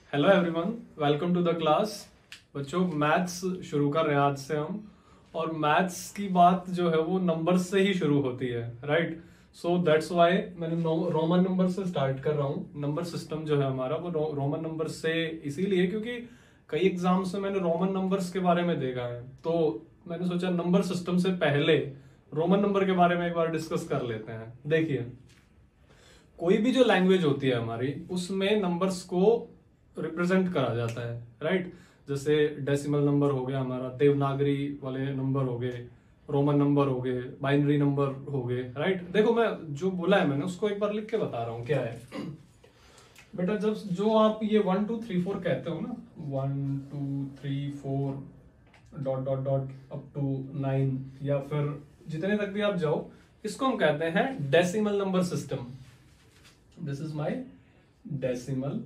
Hello everyone, welcome to the class. बच्चों, maths शुरू कर रहे हैं आज से हम। और मैथ्स की बात जो है वो नंबर्स से ही शुरू होती है, राइट? सो दैट्स व्हाई मैंने रोमन नंबर से स्टार्ट कर रहा हूँ। नंबर सिस्टम जो है हमारा वो रोमन नंबर से इसीलिए क्योंकि कई एग्जाम्स में मैंने रोमन नंबर्स के बारे में देखा है, तो मैंने सोचा नंबर सिस्टम से पहले रोमन नंबर के बारे में एक बार डिस्कस कर लेते हैं। देखिए, कोई भी जो लैंग्वेज होती है हमारी, उसमें नंबर्स को रिप्रेजेंट करा जाता है, राइट? जैसे डेसिमल नंबर हो गया हमारा, देवनागरी वाले नंबर हो गए, रोमन नंबर हो गए, बाइनरी नंबर हो गए, राइट? देखो, मैं जो बोला है मैंने उसको एक बार लिख के बता रहा हूँ क्या है। बेटा, जब जो आप ये 1 2 3 4 कहते हो ना, 1 2 3 4 dot dot dot up to 9 या फिर जितने तक भी आप जाओ, इसको हम कहते हैं decimal number system. This is my decimal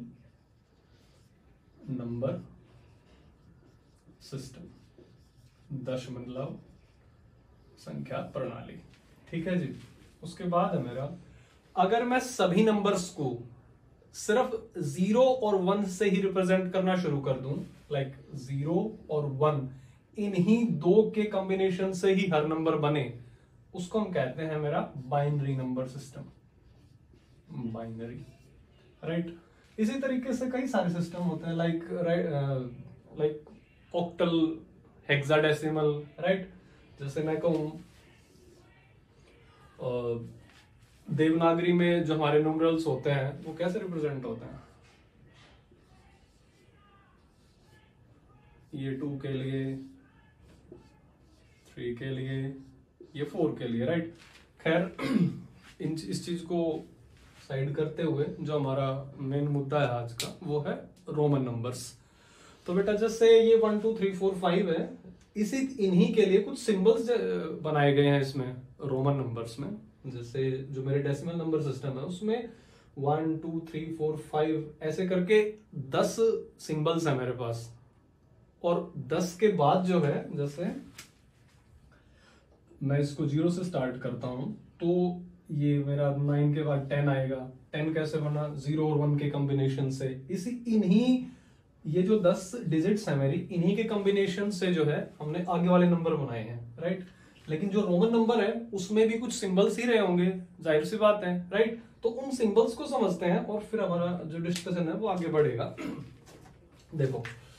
number system, दशमलव संख्या प्रणाली। ठीक है जी। उसके बाद है मेरा, अगर मैं सभी नंबर्स को सिर्फ 0 और 1 से ही रिप्रेजेंट करना शुरू कर दूं, लाइक 0 और 1 इन्हीं दो के कॉम्बिनेशन से ही हर नंबर बने, उसको हम कहते हैं मेरा binary number system. Binary, right? इसी तरीके से कई सारे सिस्टम होते हैं, लाइक ऑक्टल, हेक्साडेसिमल, राइट? जैसे मैं कहूं देवनागरी में जो हमारे न्यूमरल्स होते हैं वो कैसे रिप्रेजेंट होते हैं? ये 2 के लिए, 3 के लिए, ये 4 के लिए, राइट? खैर, इस चीज को साइड करते हुए जो हमारा मेन मुद्दा है आज का वो है रोमन नंबर्स। तो बेटा, जैसे ये 1 2 3 4 5 है, इन्हीं के लिए कुछ सिंबल्स बनाए गए हैं इसमें रोमन नंबर्स में। जैसे जो मेरे डेसिमल नंबर सिस्टम है उसमें 1 2 3 4 5 ऐसे करके 10 सिंबल्स है मेरे पास। और 10 के बाद जो है, जैसे मैं इसको 0 से स्टार्ट करता हूं तो ये मेरा 9 के बाद 10 आएगा। 10 कैसे बना? 0 और 1 के कॉम्बिनेशन से। इन्हीं ये जो 10 डिजिट्स है मेरी, इन्हीं के कॉम्बिनेशन से जो है हमने आगे वाले नंबर बनाए हैं, राइट? लेकिन जो रोमन नंबर है उसमें भी कुछ सिंबल्स ही रहे होंगे, जाहिर सी बात है, राइट? तो उन सिंबल्स को समझते हैं और फिर हमारा जो डिस्कशन है वो आगे बढ़ेगा। देखो,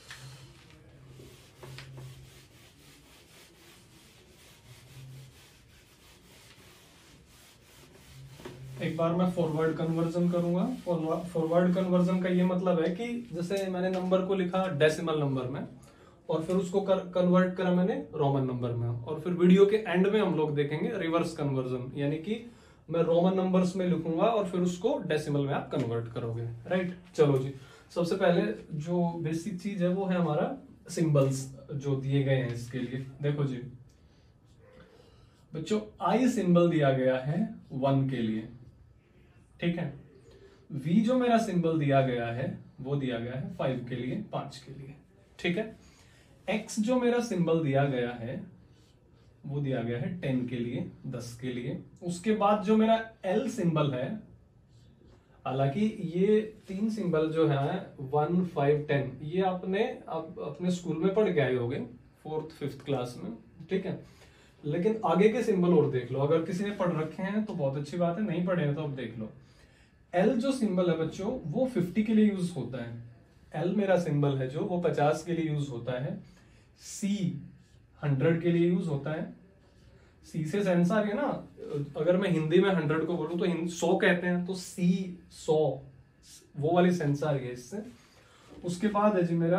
एक बार मैं फॉरवर्ड कन्वर्जन करूंगा। फॉरवर्ड कन्वर्जन का ये मतलब है कि जैसे मैंने नंबर को लिखा डेसिमल नंबर में और फिर उसको कन्वर्ट करा मैंने रोमन नंबर में, और फिर वीडियो के एंड में हम लोग देखेंगे रिवर्स कन्वर्जन, यानी कि मैं रोमन नंबर्स में लिखूंगा और फिर उसको डेसिमल में आप कन्वर्ट करोगे, राइट? चलो जी, सबसे पहले जो बेसिक चीज है वो है हमारा सिंबल्स जो दिए गए हैं इसके लिए। देखो जी बच्चों, आई सिंबल दिया गया है 1 के लिए, ठीक है? V जो मेरा सिंबल दिया गया है वो दिया गया है 5 के लिए, 5 के लिए, ठीक है? X जो मेरा सिंबल दिया गया है वो दिया गया है 10 के लिए, 10 के लिए। उसके बाद जो मेरा L सिंबल है, हालांकि ये 3 सिंबल जो है 1 5 10 ये आपने अब अपने स्कूल में पढ़ के आए होंगे 4th 5th क्लास में, ठीक है? लेकिन आगे के सिंबल और देख लो, अगर किसी ने पढ़ रखे हैं तो बहुत अच्छी बात है, नहीं पढ़े हैं तो अब देख लो। L जो सिंबल है बच्चों वो 50 के लिए यूज होता है। L मेरा सिंबल है जो वो 50 के लिए यूज होता है। C 100 के लिए यूज होता है। C से सेंस आ रही है ना, अगर मैं हिंदी में 100 को बोलूं तो 100 कहते हैं, तो C 100 वो वाली सेंस आ रही है इससे। उसके बाद है जी मेरा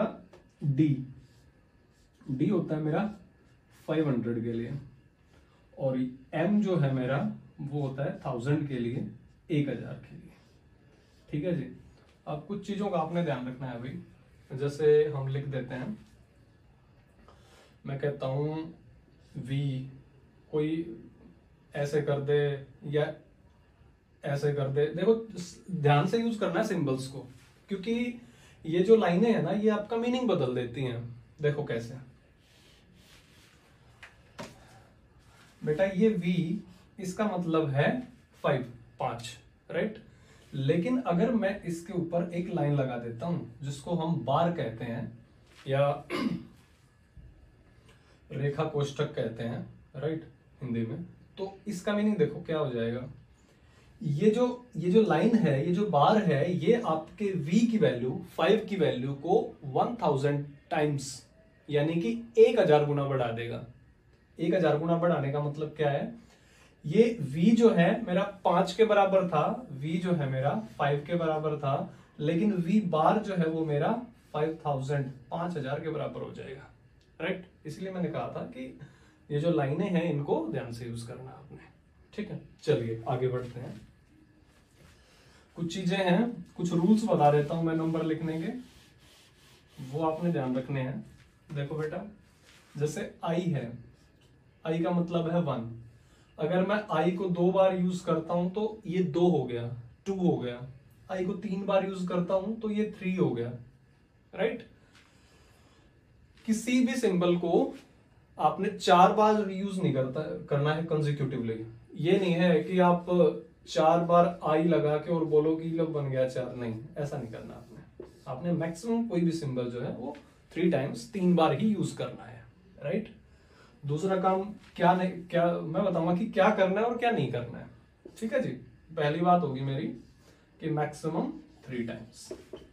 D होता है मेरा 500 के लिए, और M जो है मेरा वो होता है 1000 के लिए, 1000 के लिए, ठीक है जी? अब कुछ चीजों का आपने ध्यान रखना है भाई। जैसे हम लिख देते हैं, मैं कहता हूं V, कोई ऐसे कर दे या ऐसे कर दे। देखो, ध्यान से यूज करना है सिंबल्स को, क्योंकि ये जो लाइनें हैं ना ये आपका मीनिंग बदल देती हैं। देखो कैसे बेटा, ये V इसका मतलब है 5, राइट? लेकिन अगर मैं इसके ऊपर एक लाइन लगा देता हूं जिसको हम बार कहते हैं या रेखा कोष्ठक कहते हैं, राइट, हिंदी में, तो इसका मीनिंग देखो क्या हो जाएगा। ये जो लाइन है, ये जो बार है, ये आपके v की वैल्यू 5 की वैल्यू को 1000 टाइम्स यानी कि 1000 गुना बढ़ा देगा। 1000 गुना बढ़ाने का मतलब क्या है, ये v जो है मेरा 5 के बराबर था, v जो है मेरा 5 के बराबर था, लेकिन v बार जो है वो मेरा 5000 के बराबर हो जाएगा, राइट। इसलिए मैंने कहा था कि ये जो लाइनें हैं इनको ध्यान से यूज करना आपने, ठीक है। चलिए आगे बढ़ते हैं। कुछ चीजें हैं, कुछ रूल्स बता देता हूं मैं नंबर लिखने के, वो आपने ध्यान रखने हैं। देखो बेटा, जैसे i है, i का मतलब है 1। अगर मैं i को 2 बार यूज करता हूं तो ये 2 हो गया, 2 हो गया। i को 3 बार यूज करता हूं तो ये 3 हो गया, राइट। किसी भी सिंबल को आपने 4 बार यूज नहीं करना है कंसेक्यूटिवली। ये नहीं है कि आप 4 बार आई लगा के और बोलो कि लो बन गया 4, नहीं, ऐसा नहीं करना आपने मैक्सिमम कोई भी सिंबल जो है वो 3 टाइम्स, 3 बार ही यूज करना है, राइट। दूसरा काम क्या नहीं, क्या मैं बताऊंगा कि क्या करना है और क्या नहीं करना है, ठीक है जी। पहली बात होगी मेरी कि मैक्सिमम 3 टाइम्स,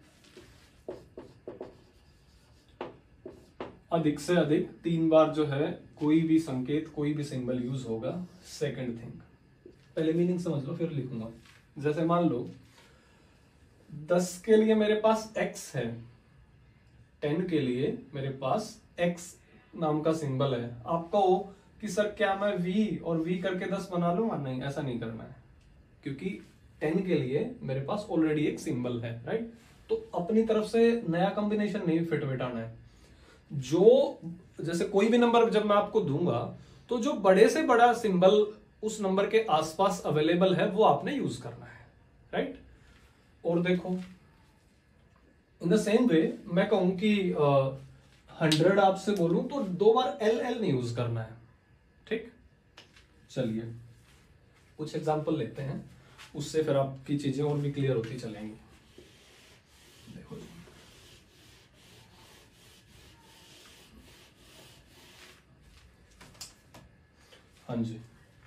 अधिक से अधिक 3 बार जो है कोई भी संकेत, कोई भी सिंबल यूज होगा। सेकंड थिंग, पहले मीनिंग समझ लो फिर लिखूंगा। जैसे मान लो 10 के लिए मेरे पास x है, 10 के लिए मेरे पास x नाम का सिंबल है। आप कहो कि सर क्या मैं v और v करके 10 बना लूंगा? नहीं, ऐसा नहीं करना है, क्योंकि 10 के लिए मेरे पास ऑलरेडी एक सिंबल है, राइट। तो अपनी तरफ से नया कॉम्बिनेशन नहीं फिट बिठाना है। जो जैसे कोई भी नंबर जब मैं आपको दूंगा तो जो बड़े से बड़ा सिंबल उस नंबर के आसपास अवेलेबल है वो आपने यूज करना है, राइट। और देखो इन द सेम वे मैं कहूं कि 100 आपसे बोलूं तो 2 बार एल एल नहीं यूज करना है, ठीक। चलिए कुछ एग्जांपल लेते हैं, उससे फिर आपकी चीजें और भी क्लियर होती चलेंगी। देखो हाँ जी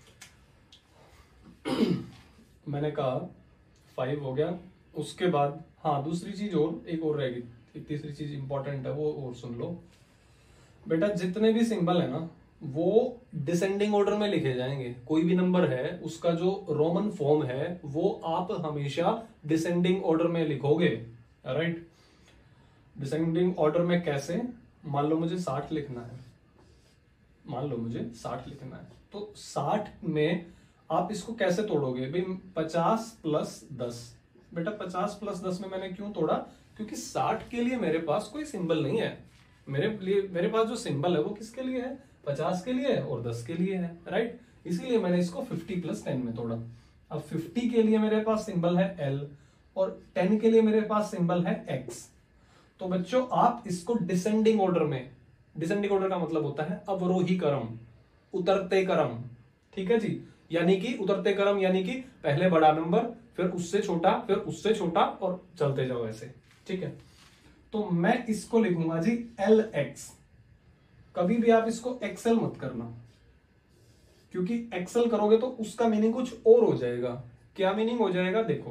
मैंने कहा 5 हो गया। उसके बाद हाँ दूसरी चीज और एक और रहेगी, एक तीसरी चीज इंपॉर्टेंट है, वो और सुन लो बेटा। जितने भी सिंबल है ना वो डिसेंडिंग ऑर्डर में लिखे जाएंगे। कोई भी नंबर है उसका जो रोमन फॉर्म है वो आप हमेशा डिसेंडिंग ऑर्डर में लिखोगे, राइट। डिसेंडिंग ऑर्डर में कैसे? मान लो मुझे 60 लिखना है, मान लो मुझे 60 लिखना है, तो 60 में आप इसको कैसे तोड़ोगे भाई? 50 प्लस 10। बेटा 50 प्लस 10 में मैंने क्यों तोड़ा? क्योंकि 60 के लिए मेरे पास कोई सिंबल नहीं है। मेरे पास जो सिंबल है वो किसके लिए है? 50 के लिए है और 10 के लिए है, राइट। इसीलिए मैंने इसको 50 प्लस 10 में तोड़ा। अब 50 के लिए मेरे पास सिंबल है L और 10 के लिए मेरे पास सिंबल है X। तो बच्चों आप इसको डिसेंडिंग ऑर्डर में, डिसेंडिंग ऑर्डर का मतलब होता है अवरोही क्रम, उतरते क्रम, ठीक है जी। यानी कि उतरते क्रम यानी कि पहले बड़ा नंबर, फिर उससे छोटा, फिर उससे छोटा और चलते जाओ ऐसे, ठीक है। तो मैं इसको लिखूंगा जी LX। कभी भी आप इसको XL मत करना, क्योंकि XL करोगे तो उसका मीनिंग कुछ और हो जाएगा। क्या मीनिंग हो जाएगा? देखो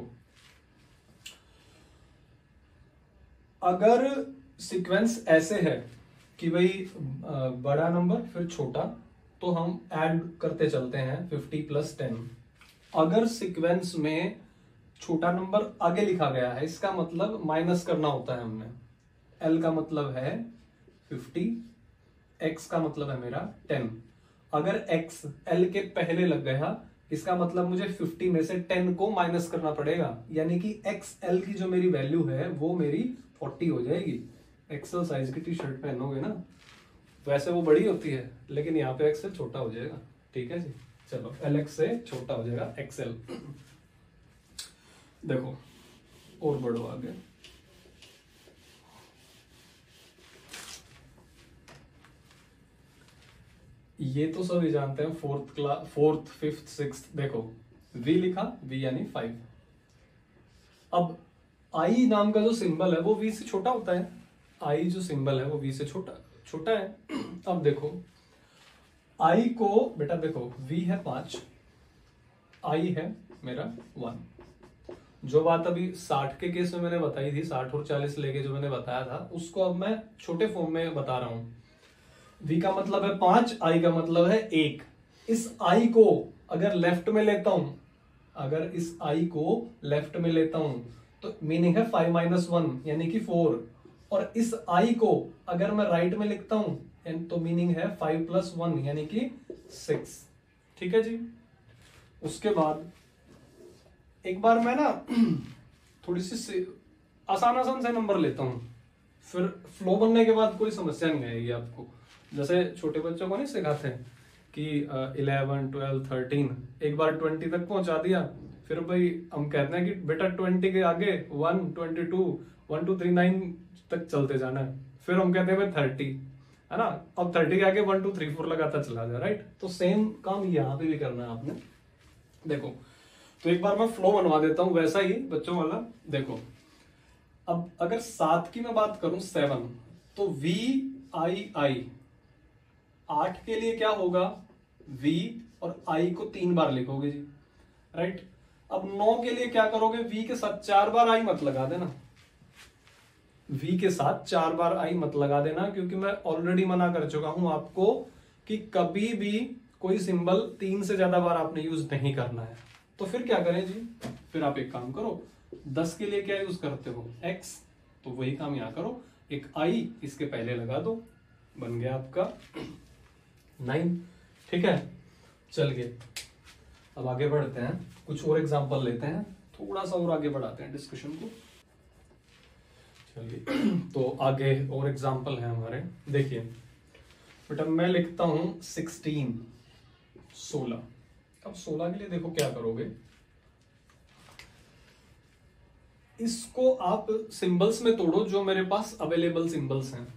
अगर सीक्वेंस ऐसे है कि भाई बड़ा नंबर फिर छोटा, तो हम ऐड करते चलते हैं 50 प्लस 10। अगर सीक्वेंस में छोटा नंबर आगे लिखा गया है इसका मतलब माइनस करना होता है हमने। L का मतलब है 50, X का मतलब है मेरा 10। अगर X L के पहले लग गया इसका मतलब मुझे 50 में से 10 को माइनस करना पड़ेगा, यानी कि XL की जो मेरी वैल्यू है वो मेरी 40 हो जाएगी। एक्सेल साइज की टी शर्ट पहनोगे ना, वैसे वो बड़ी होती है लेकिन यहाँ पे एक्सेल छोटा हो जाएगा, ठीक है जी। चलो LX से छोटा हो जाएगा XL। देखो और बढ़ो आगे। ये तो सभी जानते हैं, फोर्थ, फिफ्थ, सिक्स्थ। देखो V लिखा, V यानी 5, अब आई नाम का जो सिंबल है वो वी से छोटा होता है, आई जो सिंबल है वो वी से छोटा छोटा है। अब देखो आई को, बेटा देखो वी है 5, आई है मेरा 1। जो बात अभी 60 के केस में मैंने बताई थी, 60 और 40 लेके जो मैंने बताया था, उसको अब मैं छोटे फॉर्म में बता रहा हूं। v का मतलब है 5, i का मतलब है 1। इस i को अगर लेफ्ट में लेता हूं, अगर इस i को लेफ्ट में लेता हूं तो मीनिंग है 5 - 1 यानी कि 4। और इस i को अगर मैं राइट में लिखता हूं तो मीनिंग है 5 + 1 यानी कि 6। ठीक है जी। उसके बाद एक बार मैं ना थोड़ी सी आसान से नंबर लेता हूं, फिर फ्लो बनने के बाद कोई समस्या नहीं आएगी आपको। जैसे छोटे बच्चों को नहीं सिखाते हैं कि 11, 12, 13, एक बार 20 तक पहुंचा दिया, फिर भाई हम कहते हैं कि बेटा 20 के आगे 1, 22, 1, 2, 3, 9 तक चलते जाना है, फिर हम कहते हैं भाई 30, है ना। अब 30 के आगे 1, 2, 3, 4 लगाता चला जाए, राइट। तो सेम काम यहाँ पे भी करना है आपने। देखो तो एक बार मैं फ्लो बनवा देता हूं वैसा ही बच्चों वाला। देखो अब अगर 7 की मैं बात करूं 7, तो VII 8 के लिए क्या होगा, V और I को 3 बार लिखोगे जी, राइट। अब 9 के लिए क्या करोगे, V के साथ 4 बार I मत लगा देना, V के साथ 4 बार I मत लगा देना, क्योंकि मैं ऑलरेडी मना कर चुका हूं आपको कि कभी भी कोई सिंबल 3 से ज्यादा बार आपने यूज नहीं करना है। तो फिर क्या करें जी, फिर आप एक काम करो, 10 के लिए क्या यूज करते हो, X, तो वही काम यहां करो, एक I इसके पहले लगा दो, बन गया आपका 9। ठीक है, चलिए अब आगे बढ़ते हैं, कुछ और एग्जांपल लेते हैं, थोड़ा सा और आगे बढ़ाते हैं डिस्कशन को। चलिए तो आगे और एग्जांपल है हमारे। देखिए बेटा मैं लिखता हूं 16, 16। अब 16 के लिए देखो क्या करोगे, इसको आप सिंबल्स में तोड़ो जो मेरे पास अवेलेबल सिंबल्स हैं।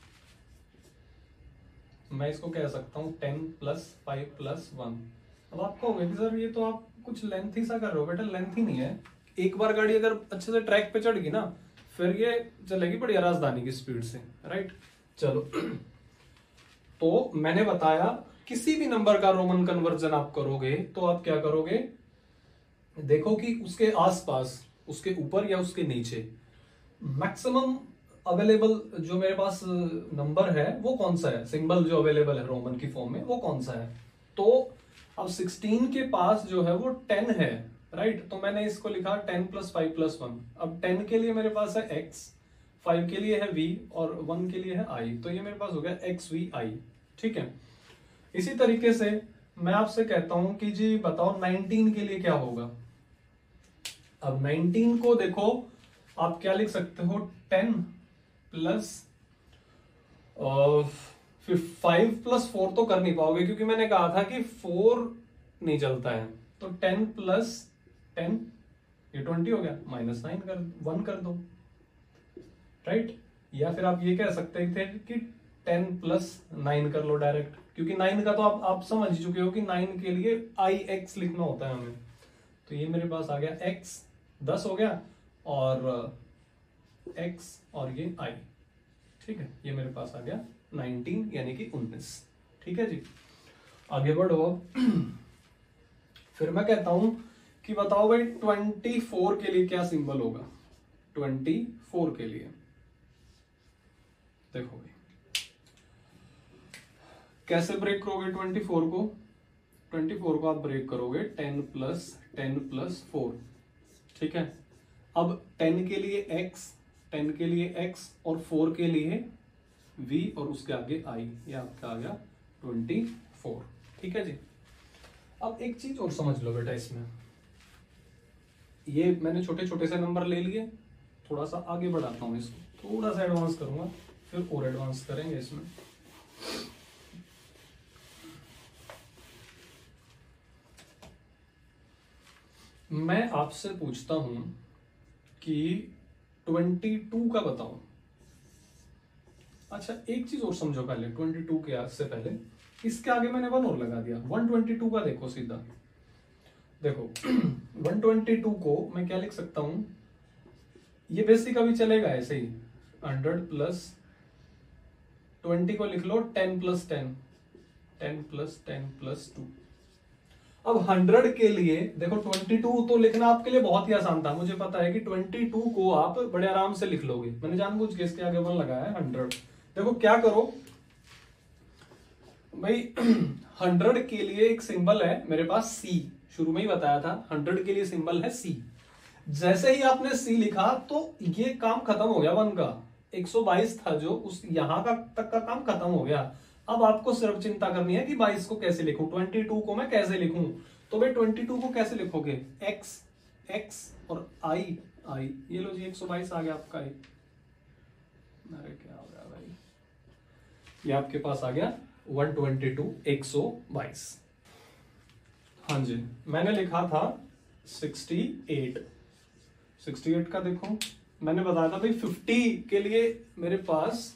मैं इसको कह सकता हूं 10 + 5 + 1। अब आप कहोगे कि सर ये तो आप कुछ लेंथ ही सा कर रहे हो। बेटा लेंथ ही नहीं है, एक बार गाड़ी अगर अच्छे से ट्रैक पे चढ़ गई ना, फिर ये चलेगी बढ़िया राजधानी की स्पीड से, राइट। चलो तो मैंने बताया किसी भी नंबर का रोमन कन्वर्जन आप करोगे तो आप क्या करोगे, देखो कि उसके आसपास, उसके ऊपर या उसके नीचे मैक्सिमम अवेलेबल जो मेरे पास नंबर है वो कौन सा है, सिंबल जो अवेलेबल है रोमन की फॉर्म में वो कौन सा है। तो अब 16 के पास जो है वो 10 है, राइट। तो मैंने इसको लिखा 10 + 5 + 1। अब 10 के लिए मेरे पास है x, 5 के लिए है v और 1 के लिए है i, तो ये मेरे पास हो गया XVI। ठीक है, इसी तरीके से मैं आपसे कहता हूं कि जी बताओ 19 के लिए क्या होगा। अब 19 को देखो आप क्या लिख सकते हो, 10 + फिर 5 + 4 तो कर नहीं पाओगे क्योंकि मैंने कहा था कि 4 नहीं चलता है, तो 10 + 10 ये 20 हो गया, -9 कर 1 कर दो, राइट। या फिर आप ये कह सकते थे कि 10 + 9 कर लो डायरेक्ट, क्योंकि 9 का तो आप समझ चुके हो कि 9 के लिए IX लिखना होता है हमें। तो ये मेरे पास आ गया X 10 हो गया और X और ये I। ठीक है, ये मेरे पास आ गया 19 यानी कि 19। ठीक है जी, आगे बढ़ो। फिर मैं कहता हूं कि बताओ भाई 24 के लिए क्या सिंबल होगा। 24 के लिए देखो भाई कैसे ब्रेक करोगे 24 को। 24 को आप ब्रेक करोगे 10 + 10 + 4। ठीक है, अब 10 के लिए x, 10 के लिए x और 4 के लिए v और उसके आगे i, ये आपका आ गया 24। ठीक है जी, अब एक चीज और समझ लो बेटा, इसमें ये मैंने छोटे छोटे से नंबर ले लिए, थोड़ा सा आगे बढ़ाता हूं इसको, थोड़ा सा एडवांस करूंगा, फिर और एडवांस करेंगे इसमें। मैं आपसे पूछता हूं कि 22 का बताओ। अच्छा एक चीज और समझो पहले, 22 के आज से पहले इसके आगे मैंने 1 और लगा दिया। 122 का देखो सीधा, देखो 122 को मैं क्या लिख सकता हूं, ये बेसिक अभी चलेगा ऐसे ही, 100 प्लस 20 को लिख लो 10 प्लस 10, 10 प्लस 10 प्लस 2। अब 100 के लिए देखो 22 तो लिखना आपके लिए बहुत ही आसान था, मुझे पता है कि 22 को आप बड़े आराम से लिख लोगे, मैंने जानबूझ के इसके आगे 1 लगाया है 100। देखो क्या करो भाई 100 के लिए एक सिंबल है मेरे पास सी, शुरू में ही बताया था 100 के लिए सिंबल है सी। जैसे ही आपने सी लिखा तो ये काम खत्म हो गया 1 का, 122 था जो उस यहां का तक का काम खत्म हो गया। अब आपको सिर्फ चिंता करनी है कि 22 को कैसे लिखूं, 22 को मैं कैसे लिखूं। तो भाई 22 को कैसे लिखोगे, x x और i i, ये लो जी 122 आ गया आपका i। अरे क्या हो गया भाई, ये आपके पास आ गया 122 122। हाँ जी मैंने लिखा था 68, 68 का देखो मैंने बताया था भाई 50 के लिए मेरे पास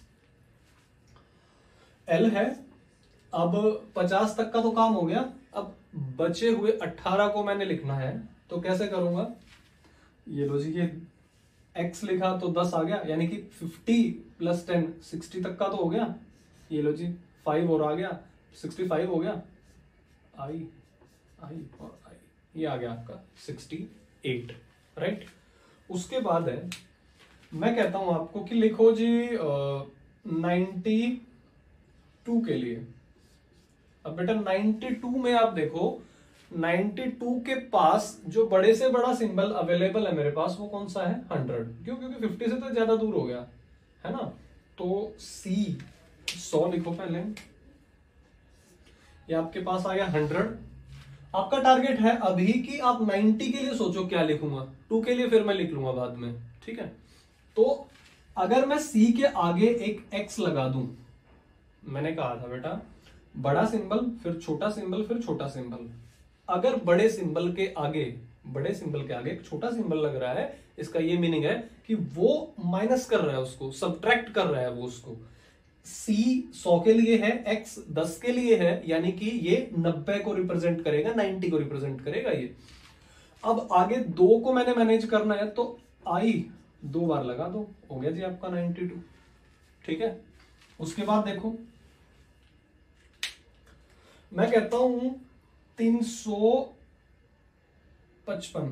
L है। अब 50 तक का तो काम हो गया, अब बचे हुए 18 को मैंने लिखना है, तो कैसे करूंगा, ये लो जी ये x लिखा तो 10 आ गया, यानी कि 50 प्लस 10 60 तक का तो हो गया, ये लो जी 5 और आ गया 65 हो गया, i और i, ये आ गया आपका 68, राइट। उसके बाद है मैं कहता हूं आपको कि लिखो जी 92 के लिए। अब बेटा 92 में आप देखो 92 के पास जो बड़े से बड़ा सिंबल अवेलेबल है मेरे पास वो कौन सा है, 100, क्यों, क्योंकि 50 से तो ज्यादा दूर हो गया है ना। तो C 100 लिखो पहले, ये आपके पास आ गया 100। आपका टारगेट है अभी कि आप 90 के लिए सोचो क्या लिखूंगा, 2 के लिए फिर मैं लिख लूंगा बाद में, ठीक है। तो अगर मैं C के आगे एक X लगा दूं, मैंने कहा था बेटा बड़ा सिंबल फिर छोटा सिंबल फिर छोटा सिंबल, अगर बड़े सिंबल के आगे एक छोटा सिंबल लग रहा है, इसका ये मीनिंग है कि वो माइनस कर रहा है उसको, सब्ट्रैक्ट कर रहा है वो उसको। C 100 के लिए है, X 10 के लिए है, यानी कि ये 90 को रिप्रेजेंट करेगा, 90 को रिप्रेजेंट करेगा ये। अब आगे 2 को मैंने मैनेज करना है, तो I 2 बार लगा दो, हो गया जी आपका 92, ठीक है। उसके बाद देखो मैं कहता हूं 355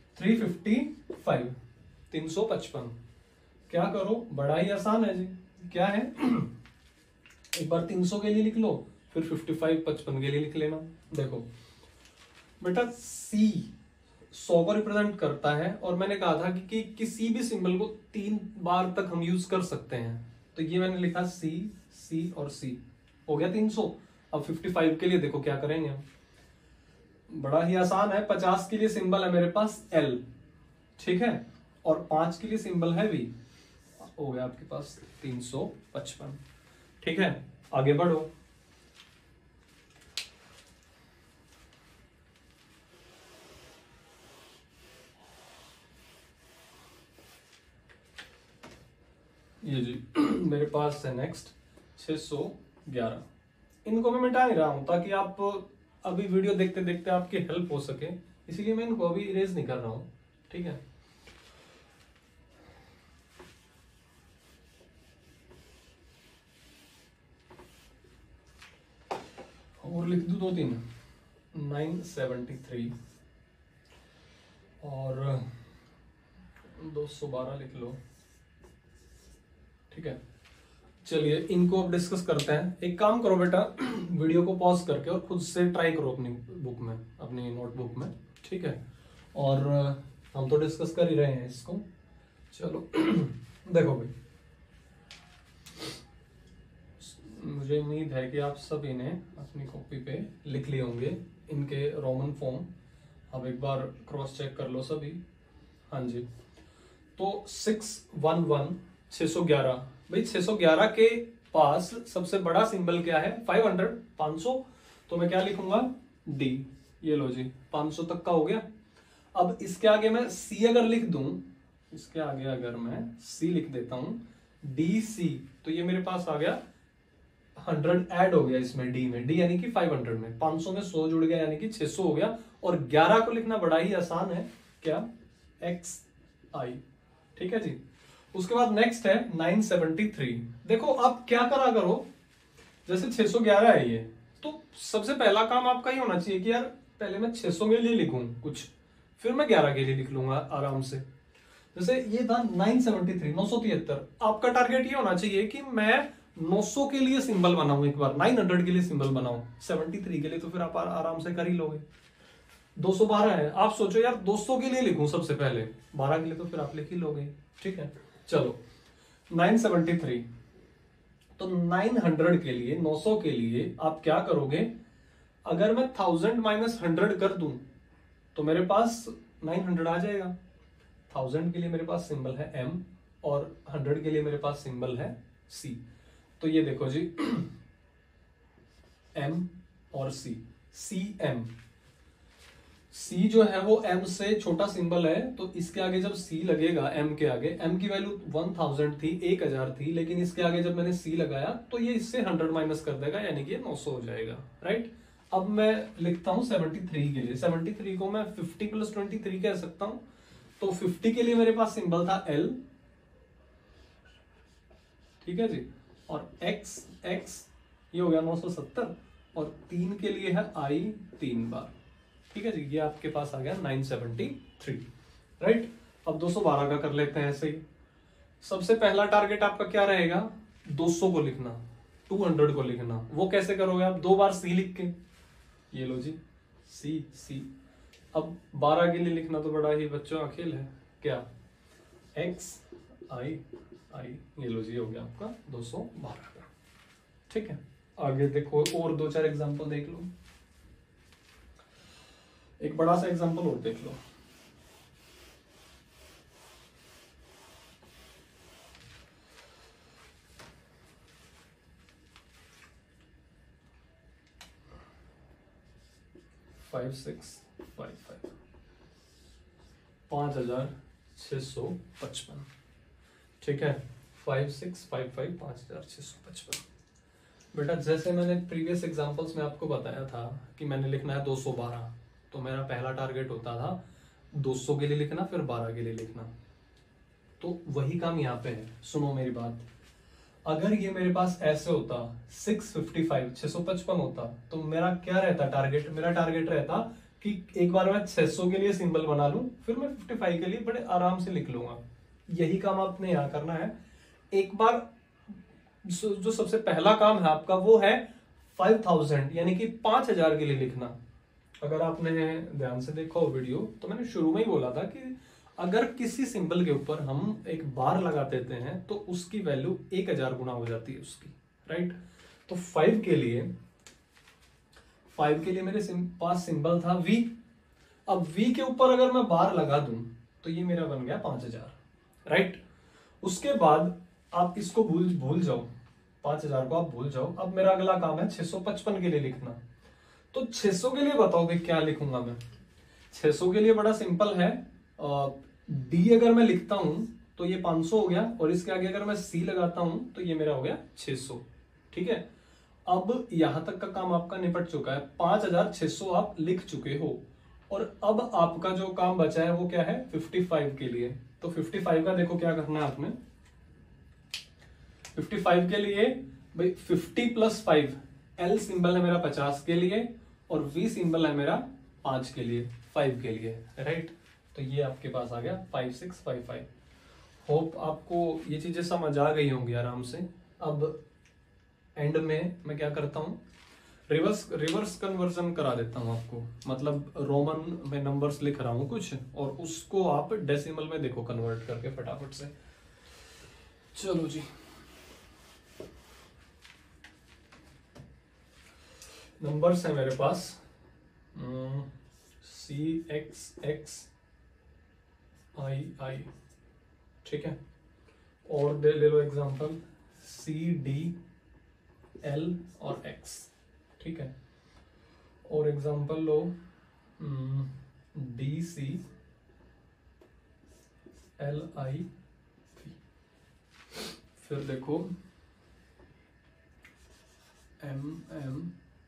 355, क्या करो, बड़ा ही आसान है जी, क्या है एक बार 300 के लिए लिख लो, फिर 55 55 के लिए लिख लेना। देखो बेटा C 100 को रिप्रेजेंट करता है, और मैंने कहा था कि किसी भी सिंबल को 3 बार तक हम यूज कर सकते हैं, तो ये मैंने लिखा C C और C, हो गया 300। अब 55 के लिए देखो क्या करेंगे हम, बड़ा ही आसान है, 50 के लिए सिंबल है मेरे पास L, ठीक है, और 5 के लिए सिंबल है V, हो गया आपके पास 355, ठीक है। आगे बढ़ो, ये जी मेरे पास है नेक्स्ट 611। इनको मैं मिटा नहीं रहा हूं ताकि आप अभी वीडियो देखते देखते आपकी हेल्प हो सके, इसीलिए मैं इनको अभी इरेज नहीं कर रहा हूं, ठीक है। और लिख दूं 2 3 973 और 212 लिख लो, ठीक है। चलिए इनको अब डिस्कस करते हैं। एक काम करो बेटा वीडियो को पॉज करके और खुद से ट्राई करो अपनी बुक में, अपनी नोटबुक में, ठीक है। और हम तो डिस्कस कर ही रहे हैं इसको, चलो देखो भाई, मुझे उम्मीद है कि आप सभी ने अपनी कॉपी पे लिख लिए होंगे इनके रोमन फॉर्म। अब एक बार क्रॉस चेक कर लो सभी, हाँ जी। तो 611 611, भाई 611 के पास सबसे बड़ा सिंबल क्या है, 500 500, तो मैं क्या लिखूंगा D, ये लो जी 500 तक का हो गया। अब इसके आगे मैं C अगर लिख दूं, इसके आगे अगर मैं C लिख देता हूं DC, तो ये मेरे पास आ गया 100 ऐड हो गया इसमें D में, D यानी कि 500 में, 500 में 100 जुड़ गया यानी कि 600 हो गया। और 11 को लिखना बड़ा ही आसान है, क्या XI, ठीक है जी। उसके बाद नेक्स्ट है 973। देखो आप क्या करा करो, जैसे 611 है ये, तो सबसे पहला काम आपका ये होना चाहिए कि यार पहले मैं 600 के लिए लिखूं कुछ, फिर मैं 11 के लिए लिख लूंगा आराम से। जैसे ये था 973, 973। आपका टारगेट ये होना चाहिए कि मैं 900 के लिए सिंबल बनाऊं, एक बार 900 के लिए सिंबल बनाऊं। 73 के लिए तो फिर आप आराम से कर ही लोगे। 212 है, आप सोचो यार 200 के लिए लिखूं सबसे पहले, 12 के लिए तो फिर आप लिख ही लोगे। ठीक है, चलो 973। तो 900 के लिए, 900 के लिए आप क्या करोगे, अगर मैं 1000 माइनस 100 कर दूं तो मेरे पास 900 आ जाएगा। 1000 के लिए मेरे पास सिंबल है M और 100 के लिए मेरे पास सिंबल है C। तो ये देखो जी M और CM। C जो है वो M से छोटा सिंबल है, तो इसके आगे जब C लगेगा M के आगे, M की वैल्यू 1000 थी, 1000 थी, लेकिन इसके आगे जब मैंने C लगाया तो ये इससे 100 माइनस कर देगा, यानी कि ये 900 हो जाएगा। राइट, अब मैं लिखता हूं 73 के लिए। 73 को मैं 50 प्लस 23 कह सकता हूं। तो 50 के लिए मेरे पास सिंबल था L, ठीक है जी, और X ये हो गया 970, और 3 के लिए है I 3 बार। ठीक है जी, ये आपके पास आ गया 973। राइट, अब 212 का कर लेते हैं ऐसे ही। सबसे पहला टारगेट आपका क्या रहेगा, 200 को लिखना, 200 को लिखना। वो कैसे करोगे आप, 2 बार C लिख के, ये लो जी C। अब 12 के लिए लिखना तो बड़ा ही बच्चों का खेल है, क्या X I, ये लो जी, हो गया आपका 212 का। ठीक है, आगे देखो और 2-4 एग्जांपल देख लो। एक बड़ा सा एग्जांपल और देख लो। Five six five five 5655। ठीक है, 5655 5655। बेटा जैसे मैंने प्रीवियस एग्जांपल्स में आपको बताया था कि मैंने लिखना है 212, तो मेरा पहला टारगेट होता था 200 के लिए लिखना, फिर 12 के लिए लिखना। तो वही काम यहाँ पे है। सुनो मेरी बात, अगर ये मेरे पास ऐसे होता 655 होता, तो मेरा क्या रहता टारगेट, मेरा टारगेट रहता कि एक बार मैं 600 के लिए सिंबल बना लूं, फिर मैं 55 के लिए बड़े आराम से लिख लूंगा। यही काम आपने यहां करना है। एक बार जो सबसे पहला काम है आपका वो है 5000 यानी कि 5000 के लिए लिखना। अगर आपने ध्यान से देखा हो वीडियो, तो मैंने शुरू में ही बोला था कि अगर किसी सिंबल के ऊपर हम एक बार लगा देते हैं तो उसकी वैल्यू 1000 गुना हो जाती है उसकी। राइट, तो 5 के लिए मेरे पास सिंबल था V। अब V के ऊपर अगर मैं बार लगा दूं तो ये मेरा बन गया 5000। राइट, उसके बाद आप इसको भूल जाओ, 5000 को आप भूल जाओ। अब मेरा अगला काम है 655 के लिए लिखना। तो 600 के लिए बताओ कि क्या लिखूंगा मैं। 600 के लिए बड़ा सिंपल है, D अगर मैं लिखता हूं तो ये 500 हो गया, और इसके आगे अगर मैं C लगाता हूं तो ये मेरा हो गया 600। ठीक है, अब यहां तक का काम आपका निपट चुका है, 5600 आप लिख चुके हो। और अब आपका जो काम बचा है वो क्या है, 55 के लिए। तो 55 का देखो क्या करना है आपने। 55 के लिए भाई 50 प्लस 5, L सिंबल है मेरा 50 के लिए, और V सिंबल है मेरा 5 के लिए, 5 के लिए। राइट, तो ये आपके पास आ गया 5655। होप आपको ये चीजें समझ आ गई होंगी आराम से। अब एंड में मैं क्या करता हूं, रिवर्स कन्वर्जन करा देता हूं आपको। मतलब रोमन में नंबर्स लिख रहा हूं कुछ, और उसको आप डेसिमल में देखो कन्वर्ट करके फटाफट से। चलो जी, नंबर्स है मेरे पास CXX I। ठीक है, और ले लो एग्जांपल CD L और X। ठीक है, और एग्जांपल लो DC LI। फिर देखो MM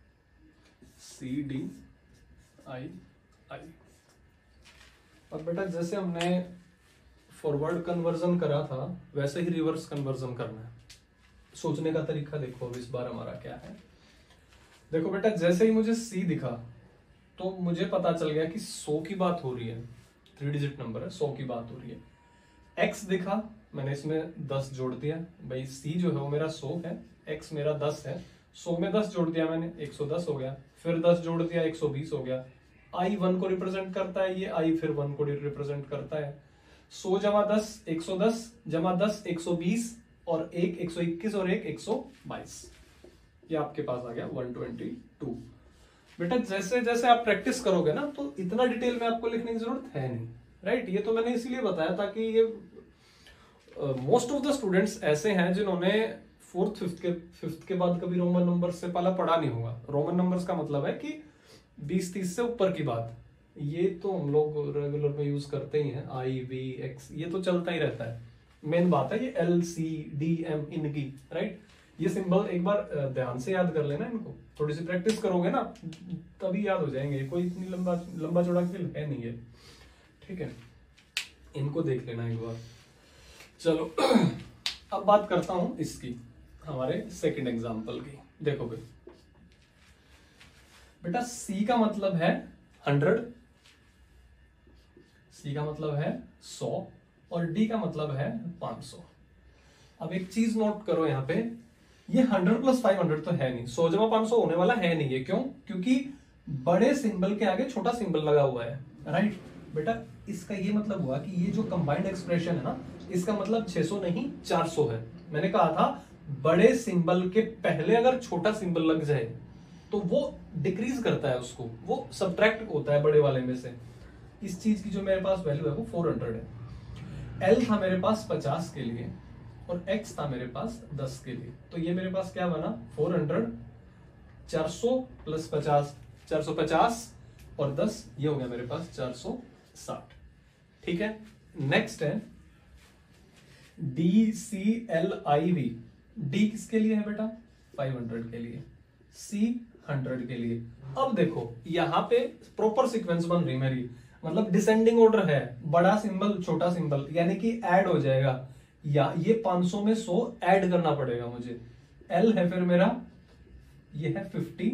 CD I। अब बेटा जैसे हमने फॉरवर्ड कन्वर्जन करा था वैसे ही रिवर्स कन्वर्जन करना है। सोचने का तरीका देखो अब इस बार हमारा क्या है। देखो बेटा, जैसे ही मुझे C दिखा तो मुझे पता चल गया कि 100 की बात हो रही है, 3 डिजिट नंबर है, 100 की बात हो रही है। X दिखा, मैंने इसमें 10 जोड़ दिया, भाई C जो है वो मेरा 100 है, X मेरा 10 है, 100 में 10 जोड़ दिया मैंने, 110 हो गया, फिर 10 जोड़ दिया 120 हो गया। I 1 को रिप्रेजेंट करता है, ये I फिर 1 को रिप्रेजेंट करता है। 100 जमा 10 110, जमा 10 120, और एक 121 और एक 122, ये आपके पास आ गया 122। बेटा जैसे जैसे आप प्रैक्टिस करोगे ना तो इतना डिटेल में आपको लिखने की जरूरत है नहीं, राइट। ये तो मैंने इसीलिए बताया था कि ये मोस्ट ऑफ द स्टूडेंट्स ऐसे हैं जिन्होंने फोर्थ फिफ्थ के बाद कभी रोमन नंबर से पहला पढ़ा नहीं होगा। रोमन नंबर्स का मतलब है कि 20-30 से ऊपर की बात, ये तो हम लोग रेगुलर में यूज करते ही हैं, I V X ये तो चलता ही रहता है। मेन बात है ये L C D M इनकी, राइट। ये सिंबल एक बार ध्यान से याद कर लेना, इनको थोड़ी सी प्रैक्टिस करोगे ना तभी याद हो जाएंगे, कोई इतनी लंबा चौड़ा खेल है नहीं है, ठीक है। इनको देख लेना एक बार। चलो अब बात करता हूं इसकी, हमारे सेकंड एग्जांपल की। देखो भाई बेटा, C का मतलब है 100, C का मतलब है 100, और D का मतलब है 500। अब एक चीज नोट करो यहाँ पे, ये 100 + 500 तो है नहीं, 100 जमा 500 होने वाला है नहीं, ये क्यों? क्योंकि बड़े सिंबल के आगे छोटा सिंबल लगा हुआ है, राइट। बेटा इसका ये मतलब हुआ कि ये जो कंबाइंड एक्सप्रेशन है ना, इसका मतलब 600 नहीं 400 है। मैंने कहा था बड़े सिंबल के पहले अगर छोटा सिंबल लग जाए तो वो डिक्रीज करता है, उसको वो सब्ट्रैक्ट होता है बड़े वाले में से। इस चीज की जो मेरे पास वैल्यू है वो 400 है। L था मेरे पास 50 के लिए और X था मेरे पास 10 के लिए, तो ये मेरे पास क्या बना 400, 400 + 50 450 और 10, ये हो गया मेरे पास 460, ठीक है। नेक्स्ट है DCLIV। D किसके लिए है बेटा? 500 के लिए, C 100 के लिए। अब देखो यहां पे प्रॉपर सीक्वेंस बन रही मेरी, मतलब डिसेंडिंग ऑर्डर है, बड़ा सिंबल छोटा सिंबल, यानी कि ऐड हो जाएगा, या ये 500 में 100 ऐड करना पड़ेगा मुझे। L है फिर मेरा, ये है 50।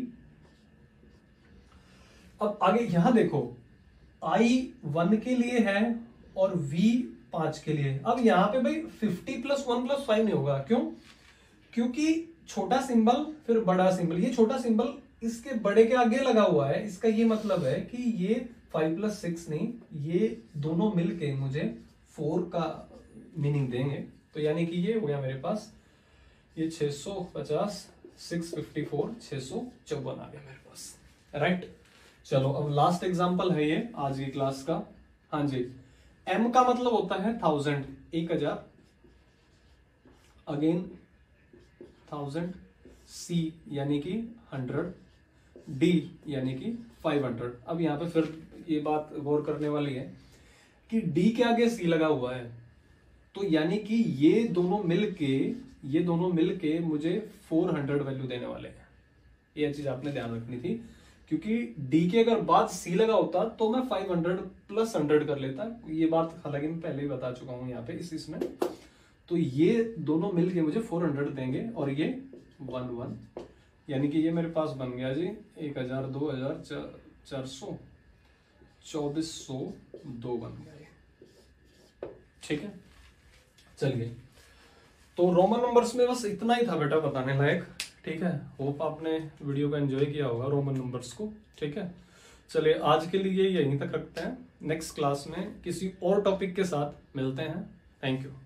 अब आगे यहां देखो I 1 के लिए है और V 5 के लिए। अब यहां पे भाई 50 + 1 + 5 नहीं होगा, क्यों? क्योंकि छोटा सिंबल फिर बड़ा सिंबल, ये छोटा सिंबल इसके बड़े के आगे लगा हुआ है, इसका ये मतलब है कि ये 5 + 6 नहीं, ये दोनों मिलके मुझे 4 का मीनिंग देंगे। तो यानी कि ये हो गया मेरे पास, ये 650 654 654 आ गया मेरे पास, राइट। चलो अब लास्ट एग्जांपल है ये आज की क्लास का। हाँ जी, M का मतलब होता है 1000, 1000, अगेन 1000, C यानी कि 100, D यानी कि 500। अब यहां पे फिर ये बात गौर करने वाली है कि D के आगे C लगा हुआ है, तो यानी कि ये दोनों मिलके मुझे 400 वैल्यू देने वाले हैं। ये चीज आपने ध्यान रखनी थी, क्योंकि D के अगर बाद C लगा होता तो मैं 500 + 100 कर लेता। ये बात हालांकि मैं पहले ही बता चुका हूं यहाँ पे इसमें। तो ये दोनों मिलके मुझे 400 देंगे और ये 1 यानी कि ये मेरे पास बन गया जी 1000 2000 400 2402 बन गया ये, ठीक है। चलिए, तो रोमन नंबर्स में बस इतना ही था बेटा बताने लायक, ठीक है। होप आपने वीडियो को एंजॉय किया होगा रोमन नंबर्स को, ठीक है। चलिए आज के लिए यहीं तक रखते हैं, नेक्स्ट क्लास में किसी और टॉपिक के साथ मिलते हैं। Thank you.